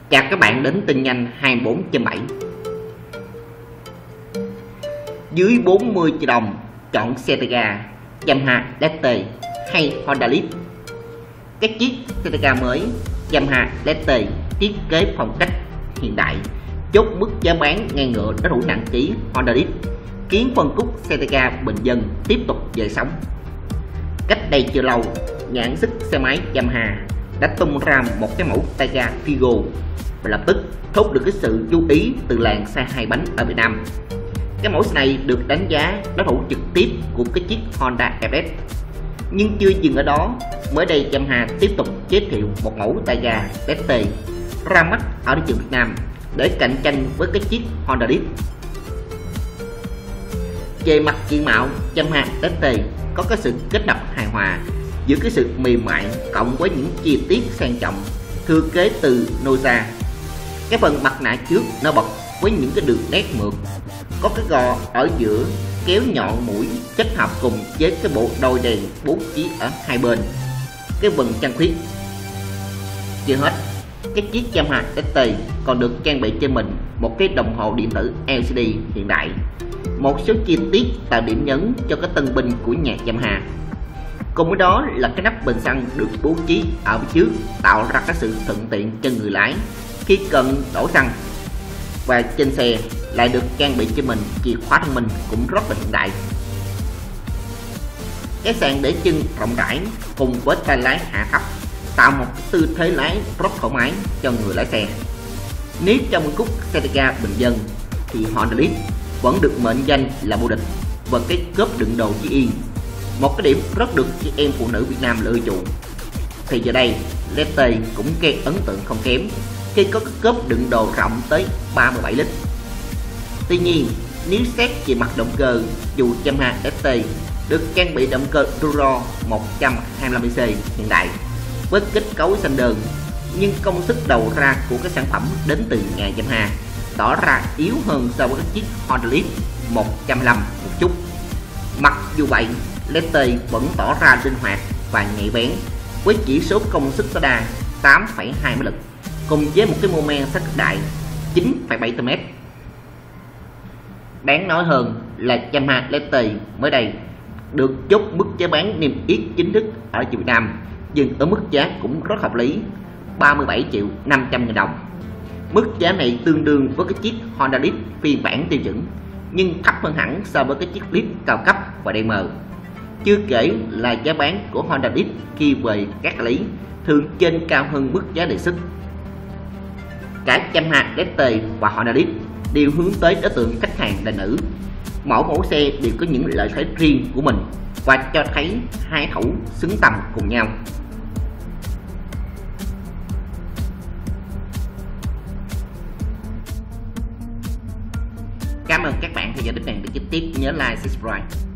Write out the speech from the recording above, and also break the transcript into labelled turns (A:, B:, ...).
A: Chào các bạn đến tin nhanh 24/7. Dưới 40 triệu đồng chọn xe tay ga Yamaha Latte hay Honda Lead. Các chiếc xe tay ga mới Yamaha Latte thiết kế phong cách hiện đại, chốt mức giá bán ngang ngửa đối thủ nặng ký Honda Lead, khiến phân khúc xe tay ga bình dân tiếp tục dậy sóng. Cách đây chưa lâu, nhãn sức xe máy Yamaha đã tung ra một cái mẫu tay ga Figo và lập tức thu hút được cái sự chú ý từ làng xe hai bánh ở Việt Nam. Cái mẫu xe này được đánh giá đối thủ trực tiếp của cái chiếc Honda FS. Nhưng chưa dừng ở đó, mới đây Yamaha tiếp tục giới thiệu một mẫu tay ga Latte ra mắt ở thị trường Việt Nam để cạnh tranh với cái chiếc Honda Lead. Về mặt diện mạo, Yamaha Latte có cái sự kết hợp hài hòa giữa cái sự mềm mại cộng với những chi tiết sang trọng thừa kế từ Noza. Cái phần mặt nạ trước nó bật với những cái đường nét mượt, có cái gò ở giữa kéo nhọn mũi kết hợp cùng với cái bộ đôi đèn bố trí ở hai bên, cái vầng trăng khuyết. Chưa hết, cái chiếc Yamaha Latte còn được trang bị cho mình một cái đồng hồ điện tử LCD hiện đại, một số chi tiết tạo điểm nhấn cho cái tân binh của nhà Yamaha. Cùng với đó là cái nắp bình xăng được bố trí ở phía trước, tạo ra cái sự thuận tiện cho người lái khi cần đổ xăng. Và trên xe lại được trang bị cho mình chìa khóa thông minh cũng rất là hiện đại. Cái sàn để chân rộng rãi cùng với tay lái hạ thấp tạo một tư thế lái rất thoải mái cho người lái xe. Nếu trong phân khúc xe tay ga bình dân thì Honda Lead vẫn được mệnh danh là vô địch và cái cốp đựng đồ chỉ yên, một cái điểm rất được chị em phụ nữ Việt Nam ưa chuộng. Thì giờ đây Latte cũng gây ấn tượng không kém khi có cái cốp đựng đồ rộng tới 37 lít. Tuy nhiên, nếu xét về mặt động cơ, dù Yamaha Latte được trang bị động cơ Turo 125cc hiện đại với kết cấu xanh đơn, nhưng công suất đầu ra của cái sản phẩm đến từ nhà Yamaha tỏ ra yếu hơn so với chiếc Honda Lead 105 một chút. Mặc dù vậy, Latte vẫn tỏ ra linh hoạt và nhạy bén với chỉ số công suất tối đa 8,2 mã lực cùng với một cái mô men sát đại 9,7 Nm. Đáng nói hơn là Yamaha Latte mới đây được chốt mức giá bán niêm yết chính thức ở Việt Nam, dừng ở mức giá cũng rất hợp lý, 37.500.000 đồng. Mức giá này tương đương với cái chiếc Honda Lead phiên bản tiêu chuẩn, nhưng thấp hơn hẳn so với cái chiếc Lead cao cấp và DM. Chưa kể là giá bán của Honda Lead khi về các đại lý thường trên cao hơn mức giá đề xuất. Cả Yamaha Latte và Honda Lead đều hướng tới đối tượng khách hàng là nữ. Mỗi mẫu xe đều có những lợi thế riêng của mình và cho thấy hai thủ xứng tầm cùng nhau. Cảm ơn các bạn theo dõi clip này. Để tiếp nhớ like, subscribe.